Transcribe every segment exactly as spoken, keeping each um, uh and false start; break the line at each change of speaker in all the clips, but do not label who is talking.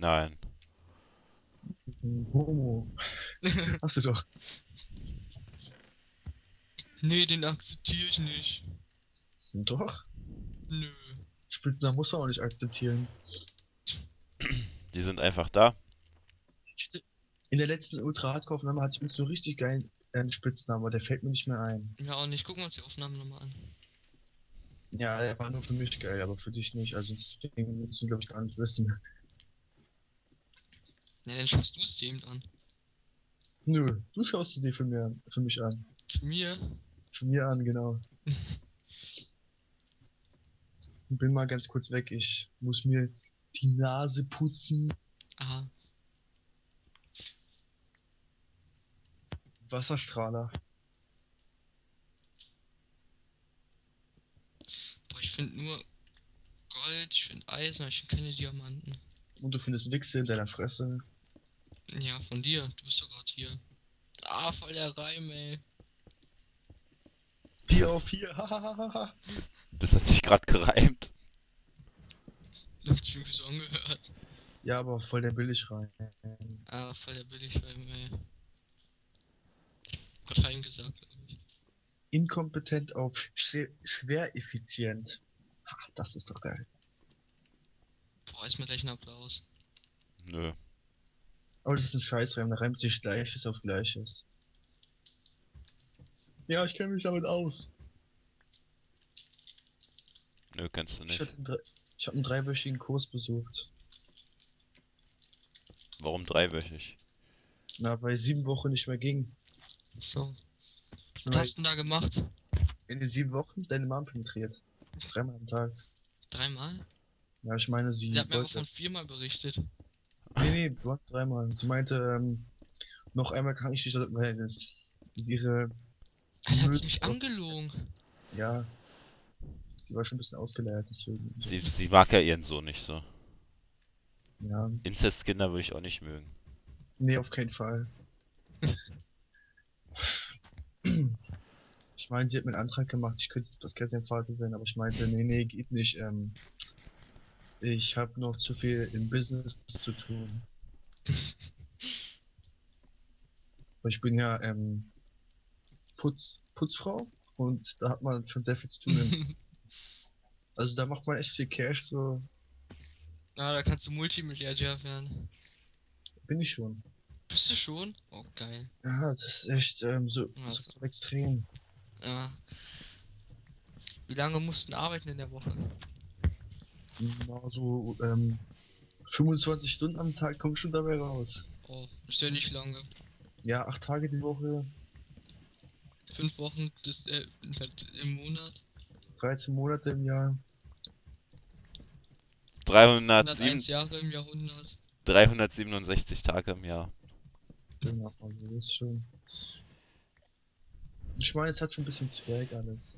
Nein.
Homo. Hast du doch.
Nee, den akzeptiere ich nicht.
Doch.
Nö.
Spitznamen muss man auch nicht akzeptieren.
Die sind einfach da.
In der letzten Ultra-Hardcore-Aufnahme hatte ich mit so richtig geilen äh, Spitznamen, aber der fällt mir nicht mehr ein.
Ja, auch nicht. Gucken wir uns die Aufnahme nochmal an.
Ja, der war nur für mich geil, aber für dich nicht. Also deswegen musst du, glaube ich, gar nicht wissen.
Ja, dann schaust du es dir eben an.
Nö, du schaust sie dir für, mir, für mich an.
Für mir?
Für mir an, genau. Bin mal ganz kurz weg. Ich muss mir die Nase putzen.
Aha.
Wasserstrahler.
Boah, ich finde nur Gold, ich finde Eisen, aber ich finde keine Diamanten.
Und du findest Wichse in deiner Fresse.
Ja, von dir. Du bist doch gerade hier. Ah, voll der Reim, ey.
Vier auf vier. Hahaha.
Das hat sich gerade gereimt.
Du hast irgendwie so angehört.
Ja, aber voll der Billigrein.
Ah, voll der Billigreim, ey. Hat Reim gesagt, glaub ich.
Inkompetent auf schwer, schwer effizient. Ha, das ist doch geil.
Boah, ist mir gleich ein Applaus.
Nö.
Aber das ist ein Scheißreim, da reimt sich Gleiches auf Gleiches. Ja, ich kenne mich damit aus.
Nö, kennst du
Ich,
nicht.
hatte einen, drei- ich habe einen dreiwöchigen Kurs besucht.
Warum dreiwöchig?
Na, weil sieben Wochen nicht mehr ging.
So. Was
Weil
hast du denn da gemacht?
in den sieben Wochen deine Mom penetriert. Dreimal am Tag.
Dreimal?
Ja, ich meine, sie
Sie hat mir aber
wollte.
von viermal berichtet.
Nee, nee, du hast dreimal. Sie meinte, ähm, noch einmal kann ich dich weil das ist ihre.
Alter, hat
Müll-
sie mich angelogen.
Ja. Sie war schon ein bisschen ausgeleiert, deswegen.
Sie, sie mag ja ihren Sohn nicht so.
Ja.
Inzestkinder würde ich auch nicht mögen.
Nee, auf keinen Fall. Ich meine, sie hat mir einen Antrag gemacht, ich könnte das gerne sein Vater sein, aber ich meinte, nee, nee, geht nicht. Ähm, ich habe noch zu viel im Business zu tun. Weil ich bin ja ähm, Putz, Putzfrau und da hat man schon sehr viel zu tun. Im, also da macht man echt viel Cash, so
Na, da kannst du Multimilliardär werden.
bin ich schon.
Bist du schon? Oh, geil.
Ja, das ist echt ähm, so,
Ja,
so,
so.
so extrem.
Ja. Wie lange mussten arbeiten in der Woche?
Na, so ähm, fünfundzwanzig Stunden am Tag kommt schon dabei raus.
Oh, ist ja nicht lange.
Ja, acht Tage die Woche,
Fünf Wochen des, äh, halt im Monat.
dreizehn Monate im Jahr.
dreihundertsieben,
hunderteins Jahre im Jahrhundert.
dreihundertsiebenundsechzig Tage im Jahr.
Genau, also das ist schon. Ich meine, es hat schon ein bisschen Swag alles.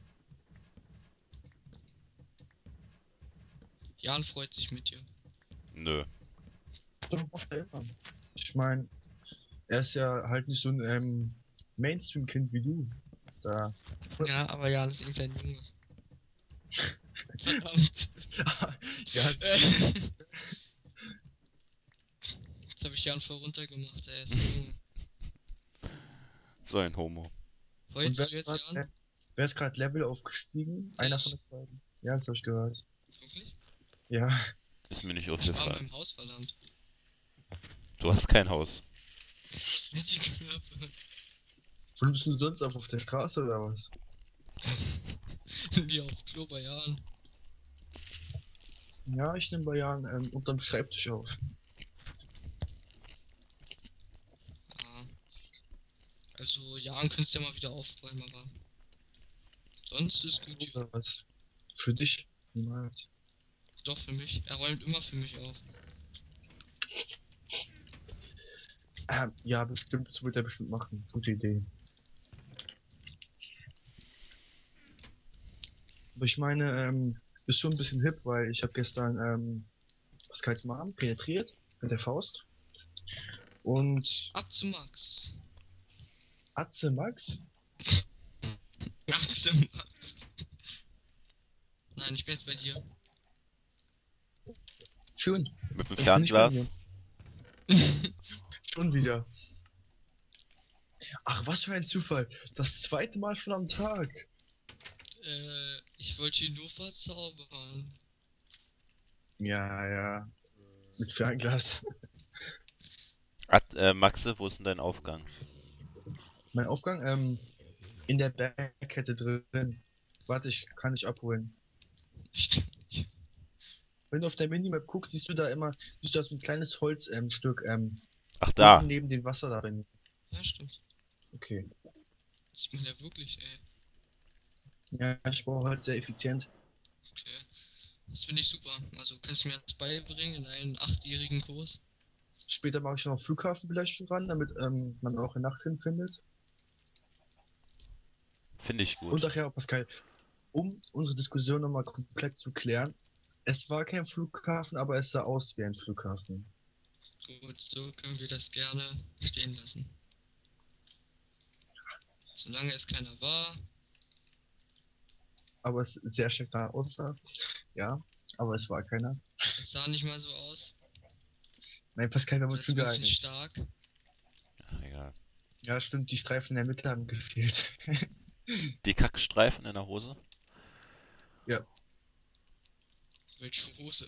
Jan freut sich mit dir.
Nö.
Doch, macht er immer. Ich meine, er ist ja halt nicht so ein ähm, Mainstream-Kind wie du. Da.
Ja, aber Jan ist irgendwie ein Junge. Verdammt.
ja,
Jetzt habe ich Jan voll runtergemacht, er ist ein Junge.
So ein Homo.
und
Freust
wer
du jetzt,
ist
Jan?
grad, wer ist gerade Level aufgestiegen? Einer
Ich.
von den beiden. Ja, das hab ich gehört.
Wirklich?
Ja.
Ist mir nicht
Ich war in
aufgefallen.
meinem Haus, verdammt.
Du hast kein Haus.
Mit die Klappe.
Wo bist du sonst auf, auf der Straße oder was?
Wie auf Klo bei Jan.
Ja, ich nehme bei Jan ähm, unterm Schreibtisch auf.
Ja. Also, Jan könntest du ja mal wieder aufräumen, aber. Sonst ist gut.
Oder was? Für dich? Niemals.
Doch, für mich. Er räumt immer für mich auf.
Ähm, ja, bestimmt, das wird er bestimmt machen. Gute Idee. Aber ich meine, ähm, ist schon ein bisschen hip, weil ich habe gestern ähm, Pascals Mom penetriert mit der Faust. Und
Ab zu Max.
Atze Max?
Ab zu Max. Nein, ich bin jetzt bei dir.
Schön.
Mit dem
Ich bin nicht bei
Fernglas.
mir. Schon wieder. Ach, was für ein Zufall. Das zweite Mal schon am Tag.
äh, ich wollte ihn nur verzaubern.
Ja, ja. Mit Fernglas.
At, äh, Maxe, wo ist denn dein Aufgang?
Mein Aufgang, ähm, in der Bergkette drin. Warte, ich kann dich abholen.
Ich kann nicht.
Wenn du auf der Minimap guckst, siehst du da immer, siehst du da so ein kleines Holzstück, ähm, Stück, ähm,
Ach,
unten
da.
neben dem Wasser darin.
Ja, stimmt.
Okay.
Das sieht man ja wirklich, ey.
Ja, ich brauche halt sehr effizient.
Okay. Das finde ich super. Also kannst du mir das beibringen in einen achtjährigen Kurs?
Später mache ich noch Flughafenbeleuchtung ran, damit ähm, man auch in Nacht hinfindet.
Finde ich
Und
gut.
ach ja, Pascal, um unsere Diskussion nochmal komplett zu klären. Es war kein Flughafen, aber es sah aus wie ein Flughafen.
Gut, so können wir das gerne stehen lassen. Solange es keiner war.
Aber es sehr stark danach aussah. Ja, aber es war keiner.
Es sah nicht mal so aus.
Nein, Pascal, wir haben
Oder
uns schon
zumindest nicht
geeinigt.
stark.
Ach, egal.
Ja, stimmt, die Streifen in der Mitte haben gefehlt.
Die Kackstreifen in der Hose?
Welche Hose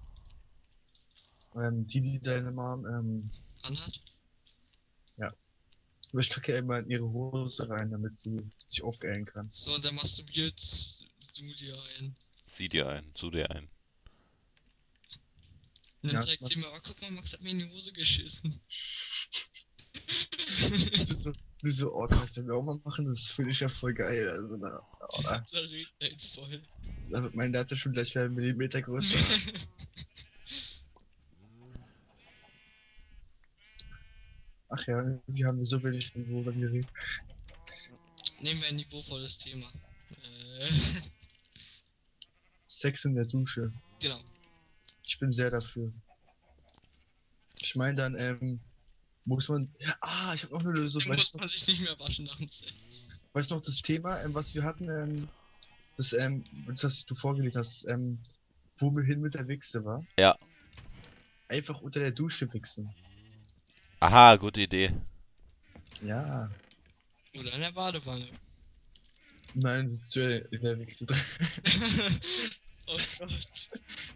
ähm, die, die deine Mom, ähm,
anhat.
aber ich kacke immer in ihre Hose rein, damit sie sich aufgeilen kann.
So, und dann masturbiert du dir ein.
Sieh dir ein, zu dir ein.
Und dann
Ja,
zeigt
ich
sie mir,
mach's.
oh, guck mal, Max hat mir in die Hose geschissen.
Das ist so, wie so, oh, kann das bei mir auch mal machen? Das finde ich ja voll geil. Also, da, oh, da,
Da redet ein voll.
da wird mein Latte schon gleich wieder einen Millimeter größer. Ach ja, irgendwie haben wir so wenig Niveau über geredet.
Nehmen wir ein niveauvolles Thema. Äh,
Sex in der Dusche.
genau.
Ich bin sehr dafür. Ich meine dann, ähm, muss man. Ah, ich habe noch eine Lösung.
Dann
Weißt
muss
du noch,
man sich nicht mehr waschen nach dem Sex.
weißt du noch das Thema, ähm, was wir hatten, ähm, das, ähm, das, was du vorgelesen hast, ähm, wo wir hin mit der Wichse war?
Ja.
Einfach unter der Dusche wichsen.
Aha, gute Idee.
Ja.
Oder in der Badewanne.
Nein, sitzt du in der Wichse drin.
Oh Gott.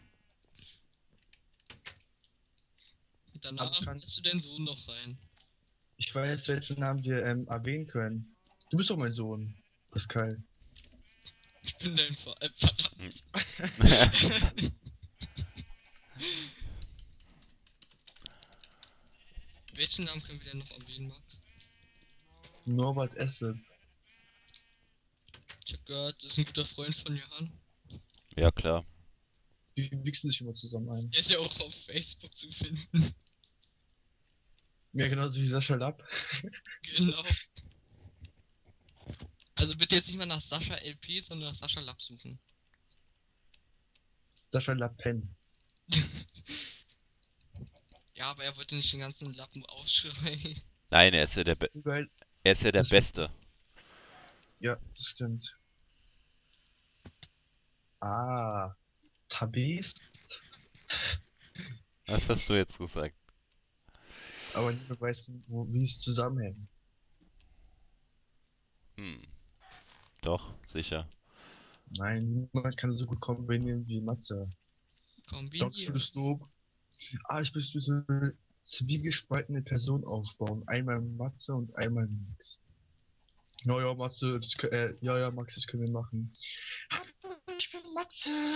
Und
Aber
danach
ich kann-
lässt du deinen Sohn noch rein.
Ich weiß, welchen Namen wir ähm, erwähnen können. Du bist doch mein Sohn, Pascal.
Ich bin dein Vater. Äh, Vater. Welchen Namen können wir denn noch erwähnen, Max?
Norbert Esse.
Ich hab gehört, das ist ein guter Freund von Johann.
Ja, klar.
Die wichsen sich immer zusammen ein.
Der ist ja auch auf Facebook zu finden.
Ja, genauso wie Sascha Lapp.
Genau. Also bitte jetzt nicht mal nach Sascha L P, sondern nach Sascha Lapp suchen.
Sascha Lappen.
Ja, aber er wollte nicht den ganzen Lappen aufschreien.
Nein, er ist ja der,
Das
Be
ist so geil.
er ist ja der
Das
Beste.
ist- Ja, das stimmt. Ah. Tabis.
Was hast du jetzt gesagt?
Aber niemand weiß, wo, wie es zusammenhängt.
Hm. Doch, sicher.
Nein, niemand kann so gut kombinieren wie Matze. Dankeschön,
Kombiniert.
das Lob. Ah, ich möchte so eine zwiegespaltene Person aufbauen. Einmal Matze und einmal Max. Ja, ja, Matze, das, kö- äh, ja, ja, Max, das können wir machen. Hallo, ich bin Matze.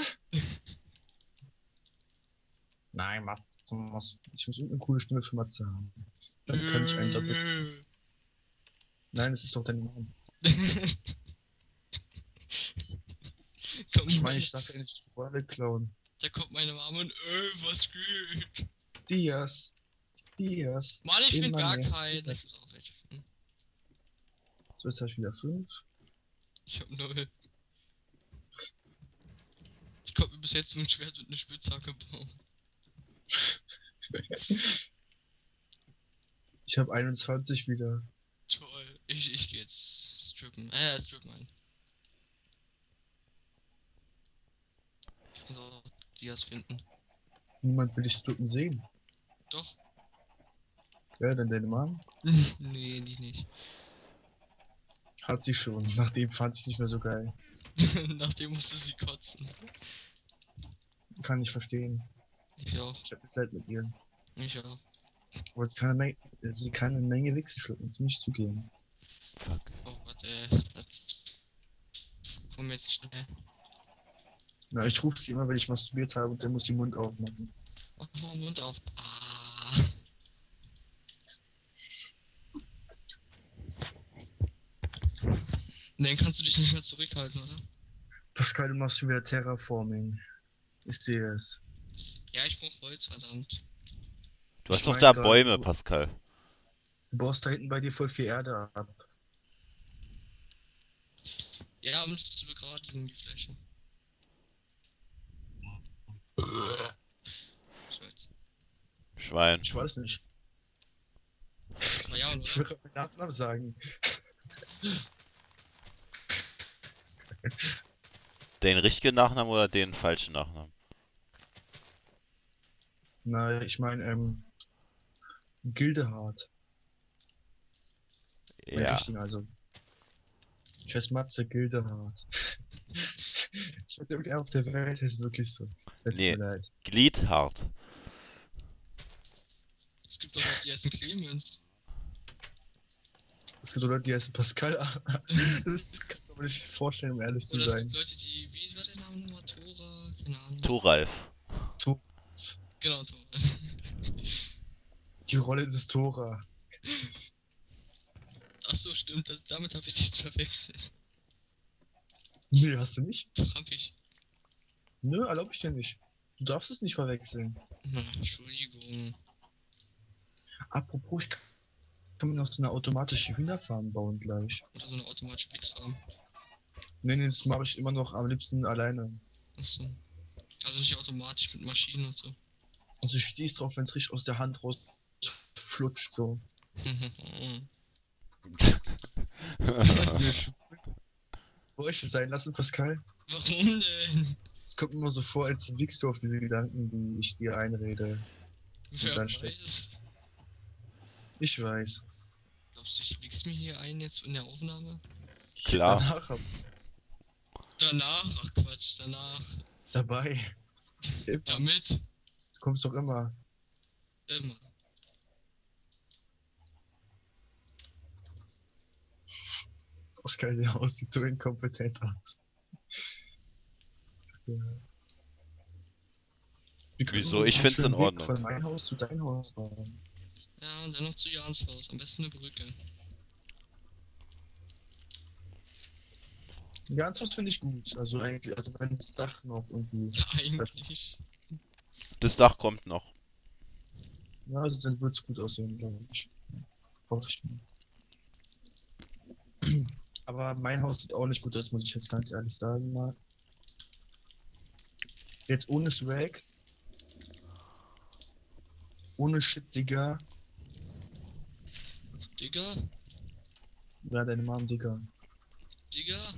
Nein, Matze muss, ich muss irgendeine coole Stimme für Matze haben. Dann kann ich einen doppelt. Nein, das ist doch dein Name.
Komm,
Ich meine, ich darf ja nicht die Rolle klauen.
da kommt meine Mama und äh, was geht?
Dias. Dias.
Mann, ich finde
Immer
gar
mehr.
keinen. Ich muss auch welche finden.
So, jetzt habe ich wieder fünf.
Ich hab null. Ich konnte mir bis jetzt nur ein Schwert und eine Spitzhacke bauen.
Ich habe einundzwanzig wieder.
Toll. Ich, ich geh jetzt strippen. Äh, strippen ein. Ich muss auch Dias finden.
Niemand will dich strippen sehen.
Doch.
Ja, dann deine Mom
Nee, die nicht.
hat sie schon. Nachdem fand sie nicht mehr so geil.
Nachdem musste sie kotzen.
Kann ich verstehen.
Ich auch.
Ich hab Mitleid mit ihr.
Ich auch.
Aber sie kann eine Menge, sie kann eine Menge Wichse schlucken, das muss ich zugeben.
Fuck.
Oh Gott, ey. Das... Komm jetzt schnell.
Na, ich rufe sie immer, wenn ich masturbiert habe und dann muss sie den Mund aufmachen.
Mach mal den Mund auf. Ah. Den kannst du dich nicht mehr zurückhalten, oder?
Pascal, du machst schon wieder Terraforming. Ich sehe es.
Ja, ich brauch Holz, verdammt.
Du hast
Ich
doch
mein
da
grad,
Bäume,
du-
Pascal.
Du baust da hinten bei dir voll viel Erde ab.
Ja, um es zu begradigen, die Fläche. Scheiße.
Schwein.
Ich weiß nicht.
Zwei Jahre,
Ich
oder?
würde meinen Nachnamen sagen.
Den richtigen Nachnamen oder den falschen Nachnamen?
Na, ich meine, ähm, Gildehard. Mein
Ja.
richtigen, also. Ich heiße Matze Gildehard. Ich hatte irgendwer auf der Welt, heißt wirklich so. Tut
Nee.
mir leid.
Gliedhart.
Es gibt doch auch die ersten Clemens.
Es gibt so Leute, die heißen Pascal. Das kann ich mir nicht vorstellen, um ehrlich zu
Oder es
sein.
gibt Leute, die. Wie war der Name nochmal? Tora? Keine Ahnung.
Thoralf.
To
Genau, Tora.
die Rolle des Tora.
Ach so, stimmt. Das, damit habe ich dich verwechselt.
Nee, hast du nicht?
Doch, hab ich.
Nö, erlaub ich dir nicht. Du darfst es nicht verwechseln.
Na, Entschuldigung.
Apropos, ich kann mir noch so eine automatische Hühnerfarm bauen gleich.
Oder so eine automatische Wichsfarm.
Nee, nee, das mache ich immer noch am liebsten alleine.
Achso. Also nicht automatisch mit Maschinen und so.
Also ich stehst drauf, wenn es richtig aus der Hand raus flutscht, so. Bräuchte sein lassen, Pascal.
Warum denn?
Es kommt mir immer so vor, als wiegst du auf diese Gedanken, die ich dir einrede.
Wer
dann steht-
weiß.
Ich weiß.
Glaubst du, ich wichs mir hier ein jetzt in der Aufnahme?
Klar.
Danach hab
Danach? Ach Quatsch, danach.
dabei. Immer.
Damit?
Du kommst doch immer.
Immer.
Pascal, der Haus sieht so inkompetent aus. Ja. Wir können
Wieso?
noch
Ich
einen
find's
schönen
in
Weg
Ordnung.
Von mein Haus zu dein Haus bauen.
Ja, und dann noch zu Jans Haus. Am besten eine Brücke.
Ja, das finde ich gut. Also eigentlich, also wenn das Dach noch irgendwie.
Eigentlich.
Das Dach kommt noch.
Ja, also dann wird es gut aussehen, glaube ich. Hoffe ich mal. Aber mein Haus sieht auch nicht gut aus, muss ich jetzt ganz ehrlich sagen mal. Jetzt ohne Swag. Ohne Shit, Digga.
Digga?
Ja, deine Mom, Digga.
Digga?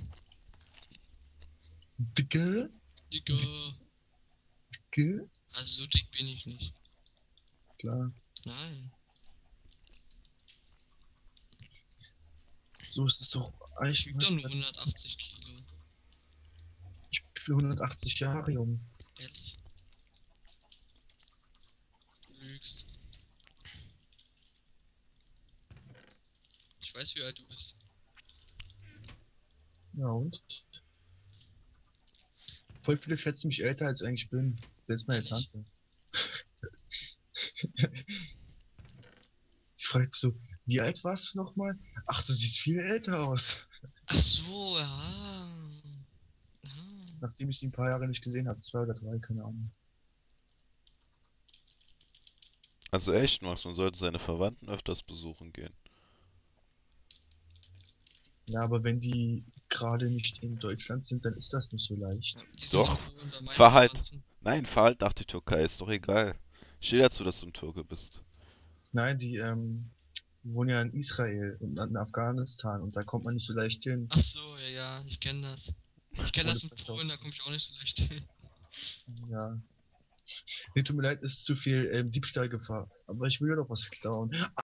Digga?
Digga?
Digga?
Also so dick bin ich nicht.
Klar.
Nein.
So ist es doch.
Ich
Ich
wieg doch nur hundertachtzig Kilo.
Ich bin hundertachtzig Jahre jung.
Ehrlich? Du lügst. Ich weiß, wie alt du bist.
Ja und? Voll viele schätzen mich älter als ich eigentlich bin. Das ist meine Tante. Sie fragt mich so, wie alt warst du nochmal? Ach, du siehst viel älter aus.
Ach so, ja. Ja.
Nachdem ich sie ein paar Jahre nicht gesehen habe, zwei oder drei, keine Ahnung.
Also echt, Max, man sollte seine Verwandten öfters besuchen gehen.
Ja, aber wenn die gerade nicht in Deutschland sind, dann ist das nicht so leicht.
Ja, die sind
Doch.
so cool unter meinen
Fahr halt.
Verwandten.
Nein, fahr halt nach die Türkei, ist doch egal. Steh dazu, dass du ein Türke bist.
Nein, die ähm, wohnen ja in Israel und in Afghanistan und da kommt man nicht so leicht hin.
Ach so, ja, ja, ich kenne das. Ich kenne das
Ohne
mit
Pass
Polen, da
aus.
komme ich auch nicht so leicht hin.
Ja. Nee, tut mir leid, ist zu viel ähm, Diebstahlgefahr. Aber ich will ja doch was klauen.